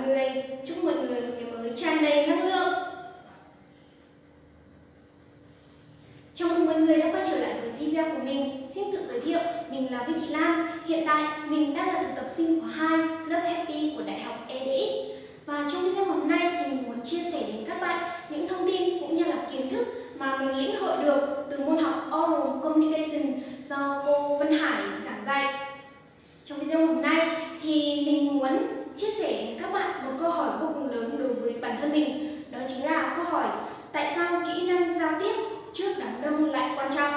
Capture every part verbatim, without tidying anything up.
người, chúc mọi người một ngày mới tràn đầy năng lượng. Chào mừng mọi người đã quay trở lại với video của mình. Xin tự giới thiệu, mình là Vi Thị Lan. Hiện tại mình đang là thực tập sinh khóa hai lớp Happy của Đại học e đê ích. Và trong video hôm nay thì mình muốn chia sẻ đến các bạn những thông tin cũng như là kiến thức mà mình lĩnh hội được từ môn học Oral Communication do cô Vân Hải giảng dạy. Trong video hôm nay thì mình muốn chia sẻ đến các bạn một câu hỏi vô cùng lớn đối với bản thân mình. Đó chính là câu hỏi: tại sao kỹ năng giao tiếp trước đám đông lại quan trọng?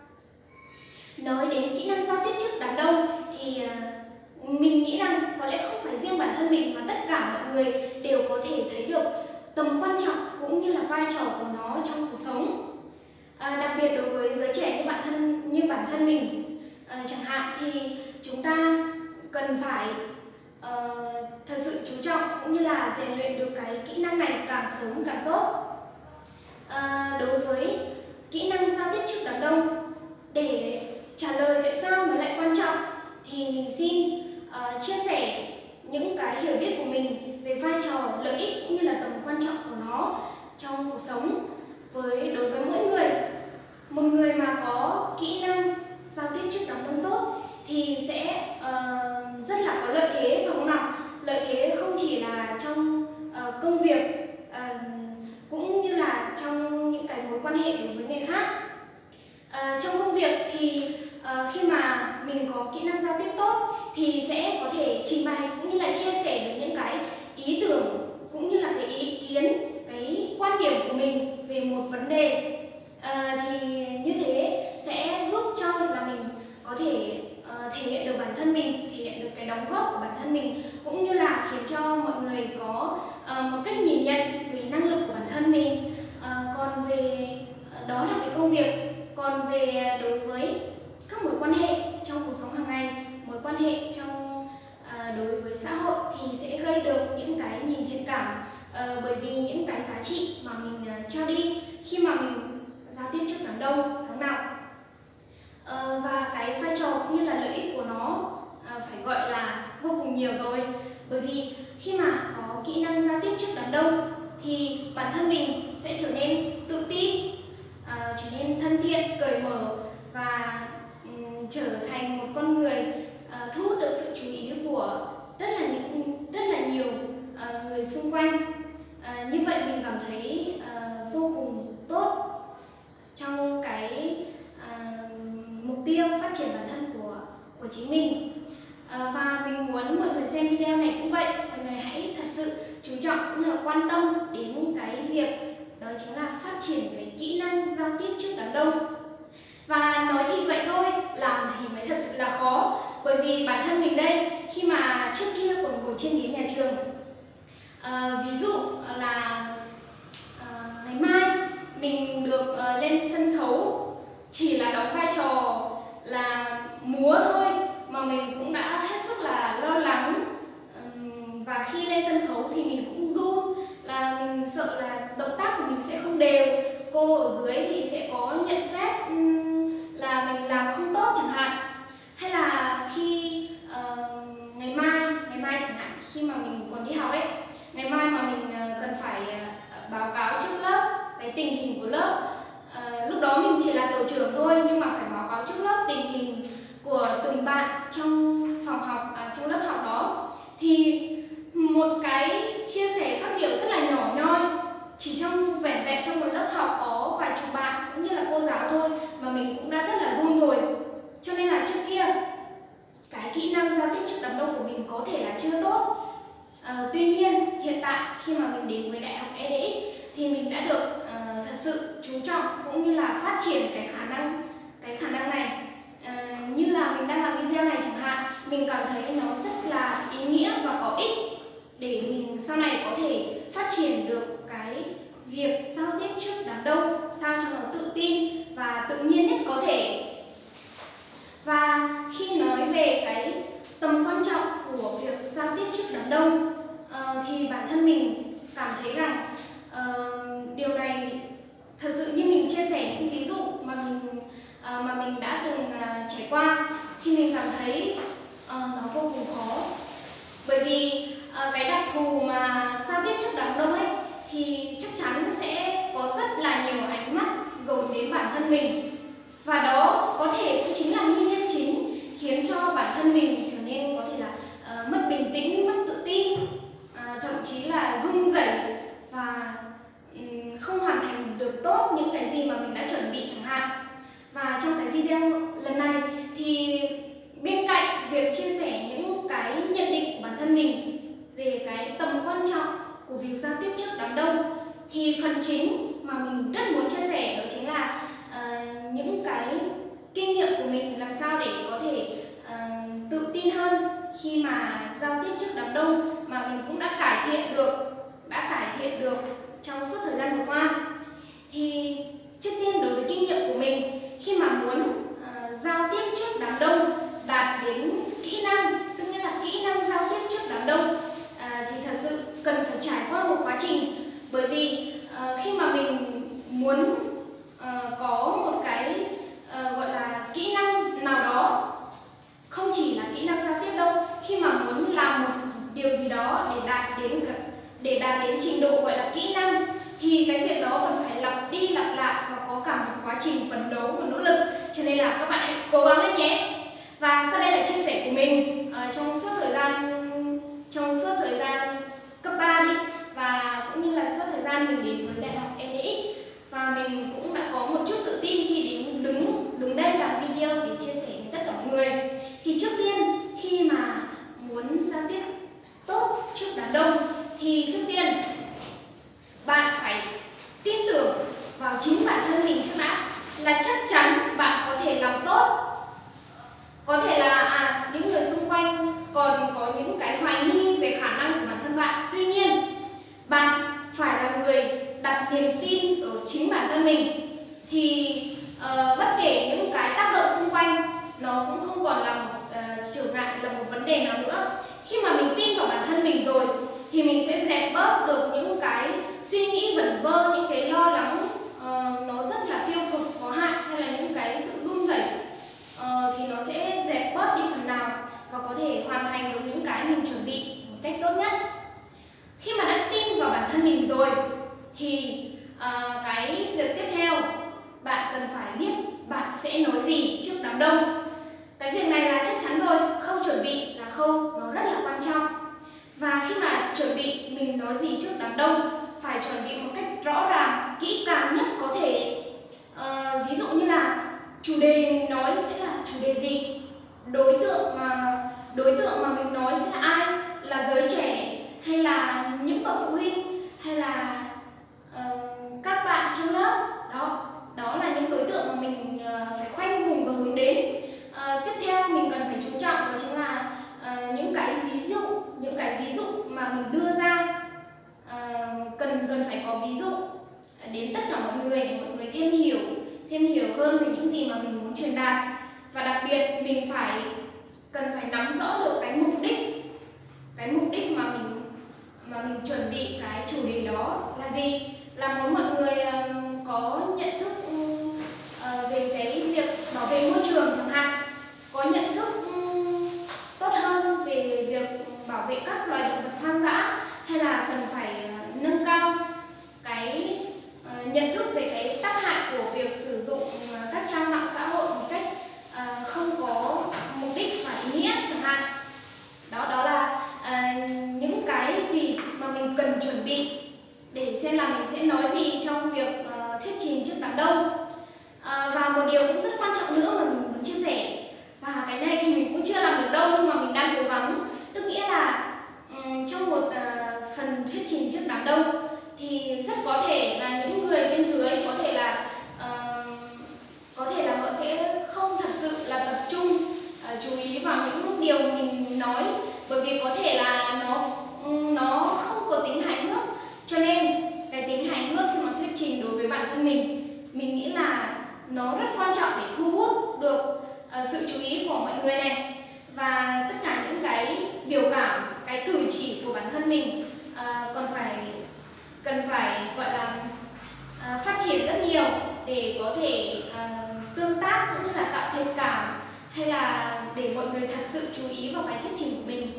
Nói đến kỹ năng giao tiếp trước đám đông thì mình nghĩ rằng có lẽ không phải riêng bản thân mình mà tất cả mọi người đều có thể thấy được tầm quan trọng cũng như là vai trò của nó trong cuộc sống. À, đặc biệt đối với giới trẻ như bản thân như bản thân mình à, chẳng hạn thì chúng ta cần phải uh, thật sự chú trọng cũng như là rèn luyện được cái kỹ năng này càng sớm càng tốt. À, đối với kỹ năng giao tiếp trước đám đông, để trả lời tại sao nó lại quan trọng thì mình xin uh, chia sẻ những cái hiểu biết của mình về vai trò, lợi ích cũng như là tầm quan trọng của nó trong cuộc sống. Với đối với mỗi người, một người mà có kỹ năng giao tiếp trước đám đông tốt thì sẽ uh, rất là có lợi thế, phải không nào? Lợi thế không chỉ là trong uh, công việc uh, cũng như là trong những cái mối quan hệ đối với người khác. Uh, trong công việc thì uh, khi mà mình có kỹ năng giao tiếp tốt thì sẽ có thể trình bày cũng như là chia sẻ được những cái ý tưởng cũng như là cái ý kiến, cái quan điểm của mình về một vấn đề. Uh, thì như thế sẽ giúp cho là mình có thể uh, thể hiện được bản thân mình, thể hiện được cái đóng góp của bản thân mình, cũng như là khiến cho mọi người có uh, một cách nhìn nhận về năng lực của bản thân mình. Uh, còn về uh, đó là về công việc. Còn về đối với các mối quan hệ trong cuộc sống hàng ngày, mối quan hệ trong uh, đối với xã hội thì sẽ gây được những cái nhìn thiện cảm, uh, bởi vì những cái giá trị mà mình uh, cho đi khi mà mình giao tiếp trước đám đông tháng nào. Uh, và cái vai trò cũng như là lợi ích của nó uh, phải gọi là vô cùng nhiều rồi. Bởi vì khi mà có kỹ năng giao tiếp trước đám đông thì bản thân mình sẽ trở nên tự tin, uh, trở nên thân thiện, cởi mở và um, trở thành một con người uh, thu hút được sự chú ý của rất là những rất là nhiều uh, người xung quanh. Uh, như vậy mình cảm thấy uh, vô cùng tốt trong cái uh, mục tiêu phát triển bản thân của của chính mình. Uh, và mình muốn mọi người xem video này cũng vậy, mọi người hãy thật sự chú trọng cũng như là quan tâm đến cái việc đó chính là phát triển cái kỹ năng giao tiếp trước đám đông. Và nói thì vậy thôi, làm thì mới thật sự là khó. Bởi vì bản thân mình đây, khi mà trước kia còn ngồi trên ghế nhà trường, uh, ví dụ là uh, ngày mai mình được uh, lên sân khấu chỉ là đóng vai trò là múa thôi mà mình cũng đã hết sức là lo lắng. Um, và khi lên sân khấu thì mình cũng run, là mình sợ là động tác của mình sẽ không đều, cô ở dưới thì sẽ có nhận xét um, là mình làm không tốt chẳng hạn. Hay là khi uh, ngày mai ngày mai chẳng hạn, khi mà mình còn đi học ấy, ngày mai mà mình uh, cần phải uh, báo cáo trước lớp cái tình hình của lớp. Uh, lúc đó mình chỉ là tổ trưởng thôi, nhưng mà phải báo cáo trước lớp tình hình của từng bạn trong phòng học, à, trong lớp học đó. Thì một cái chia sẻ phát biểu rất là nhỏ nhoi, chỉ trong vẻn vẹn trong một lớp học có vài chục bạn cũng như là cô giáo thôi mà mình cũng đã rất là run rồi. Cho nên là trước kia cái kỹ năng giao tiếp trước đám đông của mình có thể là chưa tốt. À, tuy nhiên hiện tại khi mà mình đến với Đại học e đê ích thì mình đã được uh, thật sự chú trọng cũng như là phát triển cái khả năng cái khả năng này. Uh, như là mình đang làm video này chẳng hạn, mình cảm thấy nó rất là ý nghĩa và có ích để mình sau này có thể phát triển được cái việc giao tiếp trước đám đông sao cho nó tự tin và tự nhiên nhất có thể. Và khi nói về cái tầm quan trọng của việc giao tiếp trước đám đông uh, thì bản thân mình cảm thấy rằng uh, điều này thật sự như mình chia sẻ những ví dụ mà mình uh, mà mình đã từng uh, trải qua thì mình cảm thấy uh, nó vô cùng khó. Bởi vì uh, uh, cái đặc thù mà giao tiếp trước đám đông ấy thì chắc chắn sẽ có rất là nhiều ánh mắt dồn đến bản thân mình, và đó có thể cũng chính là nguyên nhân chính khiến cho bản thân mình trở nên có thể là uh, mất bình tĩnh, mất tự tin, uh, thậm chí là run rẩy và um, không hoàn thành được tốt những cái gì mà mình đã chuẩn bị chẳng hạn. Và trong cái video lần này thì bên cạnh việc chia sẻ những cái nhận định của bản thân mình về cái tầm quan trọng của việc giao tiếp trước đám đông, thì phần chính mà mình rất muốn chia sẻ đó chính là uh, những cái kinh nghiệm của mình làm sao để có thể uh, tự tin hơn khi mà giao tiếp trước đám đông mà mình cũng đã cải thiện được đã cải thiện được trong suốt thời gian vừa qua. Thì trước tiên đối với kinh nghiệm của mình, khi mà muốn uh, giao tiếp trước đám đông đạt đến kỹ năng, tức nghĩa là kỹ năng giao tiếp trước đám đông, uh, thì thật sự cần phải trải qua một quá trình. Bởi vì uh, khi mà mình muốn uh, có một cái uh, gọi là kỹ năng nào đó, không chỉ là kỹ năng giao tiếp đâu, khi mà muốn làm một điều gì đó để đạt đến để đạt đến trình độ gọi là kỹ năng, thì cái việc đó cần phải lặp đi lặp lại và có cả một quá trình phấn đấu và nỗ lực. Cho nên là các bạn hãy cố gắng lên nhé. Và sau đây là chia sẻ của mình uh, trong suốt thời gian trong suốt thời gian cấp ba đi, và cũng như là suốt thời gian mình đến với Đại học e đê ích, và mình cũng đã có một chút tự tin khi đến đứng đứng đây làm video để chia sẻ với tất cả mọi người. Thì trước tiên khi mà muốn giao tiếp tốt trước đám đông thì trước tiên bạn phải tin tưởng vào chính bản thân mình trước đã, là chắc chắn bạn có thể làm tốt. Có thể là à, những người xung quanh còn có những cái hoài nghi về khả năng của bản thân bạn. Tuy nhiên, bạn phải là người đặt niềm tin ở chính bản thân mình. Thì uh, bất kể những cái tác động xung quanh nó cũng không còn là một uh, trở ngại, là một vấn đề nào nữa. Khi mà mình tin vào bản thân mình rồi thì mình sẽ dẹp bớt được những cái suy nghĩ vẩn vơ, những cái lo lắng uh, nó rất là tiêu cực, có hại, hay là những cái sự run rẩy, uh, thì nó sẽ dẹp bớt đi phần nào và có thể hoàn thành được những cái mình chuẩn bị một cách tốt nhất. Khi mà đã tin vào bản thân mình rồi thì uh, cái việc tiếp theo bạn cần phải biết bạn sẽ nói gì trước đám đông. Cái việc này là chắc chắn rồi, khâu chuẩn bị là khâu nó rất là quan trọng. Và khi mà chuẩn bị mình nói gì trước đám đông, phải chuẩn bị một cách rõ ràng, kỹ càng nhất có thể. uh, Ví dụ như là chủ đề mình nói sẽ là chủ đề gì, đối tượng mà đối tượng mà mình nói sẽ là ai, là giới trẻ hay là những bậc phụ huynh hay là uh, các bạn trong lớp. Đó, đó là những đối tượng mà mình uh, phải khoanh vùng và hướng đến. Uh, tiếp theo mình cần phải chú trọng đó chính là uh, những cái ví dụ, những cái ví dụ mà mình đưa ra uh, cần cần phải có ví dụ đến tất cả mọi người để mọi người thêm hiểu, thêm hiểu hơn về những gì mà mình muốn truyền đạt. Và đặc biệt mình phải cần phải nắm rõ được cái mục đích, cái mục đích mà mình mà mình chuẩn bị cái chủ đề đó là gì, là muốn mọi người uh, có nhận thức uh, về cái việc bảo vệ môi trường chẳng hạn, có nhận thức um, tốt hơn về việc bảo vệ các loài động vật hoang dã, hay là cần phải uh, nâng cao cái uh, nhận thức về cái tác hại của việc sử dụng uh, các trang mạng xã hội một cách uh, không có mục đích và ý nghĩa chẳng hạn. Đó, đó là uh, những cái gì mà mình cần chuẩn bị để xem là mình sẽ nói gì trong việc uh, thuyết trình trước đám đông. Uh, và một điều cũng rất quan trọng nữa mà mình muốn chia sẻ, và cái này thì mình cũng chưa làm được đâu nhưng mà mình đang cố gắng, tức nghĩa là um, trong một uh, phần thuyết trình trước đám đông thì rất có thể là những người bên dưới có thể là uh, có thể là họ sẽ không thật sự là tập trung uh, chú ý vào những điều mình nói, bởi vì có thể là nó nó không có tính hài hước. Cho nên cái tính hài hước khi mà thuyết trình đối với bản thân mình, mình nghĩ là nó rất quan trọng để thu hút được uh, sự chú ý của mọi người này. Và tất cả những cái biểu cảm, cái cử chỉ của bản thân mình uh, còn phải cần phải gọi là uh, phát triển rất nhiều để có thể uh, tương tác cũng như là tạo thiện cảm, hay là để mọi người thật sự chú ý vào cái thuyết trình của mình.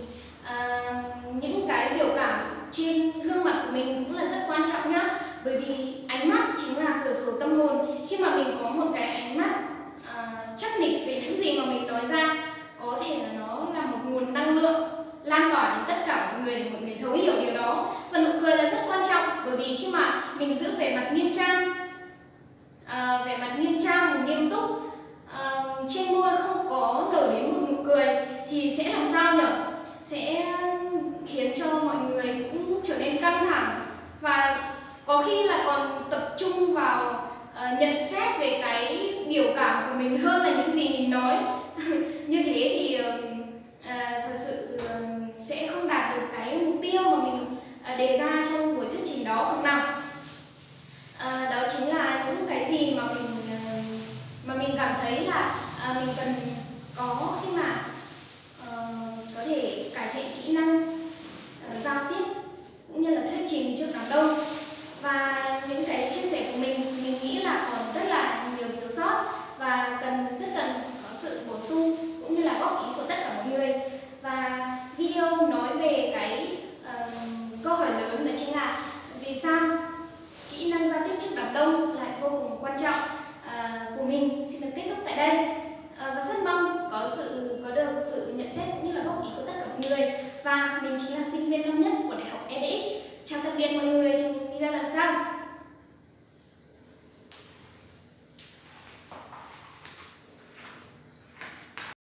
À, những cái biểu cảm trên gương mặt của mình cũng là rất quan trọng nhá, bởi vì ánh mắt chính là cửa sổ tâm hồn. Khi mà mình có một cái ánh mắt à, chắc nịch về những gì mà mình nói ra, có thể là nó là một nguồn năng lượng lan tỏa đến tất cả mọi người để mọi người thấu hiểu điều đó. Và nụ cười là rất quan trọng, bởi vì khi mà mình giữ vẻ mặt nghiêm trang, à, vẻ mặt nghiêm trang và nghiêm túc, à, trên môi không có nở đến một nụ cười thì sẽ làm sao nhỉ? Sẽ khiến cho mọi người cũng trở nên căng thẳng và có khi là còn tập trung vào uh, nhận xét về cái biểu cảm của mình hơn là những gì mình nói. Như thế thì uh, uh, thật sự uh, sẽ không đạt được cái mục tiêu mà mình uh, đề ra trong buổi thuyết trình đó phần nào. Uh, đó chính là những cái gì mà mình uh, mà mình cảm thấy là uh, mình cần có khi mà uh, có thể cải thiện kỹ năng uh, giao tiếp cũng như là thuyết trình trước đám đông. Và những cái chia sẻ của mình mình nghĩ là còn rất là nhiều thiếu sót và cần rất cần có sự bổ sung cũng như là góp ý của tất cả mọi người. Và video nói về cái uh, câu hỏi lớn đó chính là vì sao kỹ năng giao tiếp trước đám đông lại vô cùng quan trọng uh, của mình xin được kết thúc tại đây. Uh, và rất mong có sự có được sự nhận xét cũng như là góp ý của tất cả mọi người. Và mình chính là sinh viên năm nhất của Đại học e đê ích. Chào tạm biệt mọi người trong video lần sau.